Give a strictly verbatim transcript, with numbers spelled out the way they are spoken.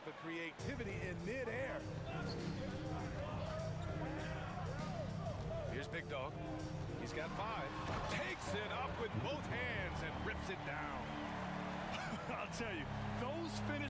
the creativity in midair. Here's Big Dog. He's got five. Takes it up with both hands and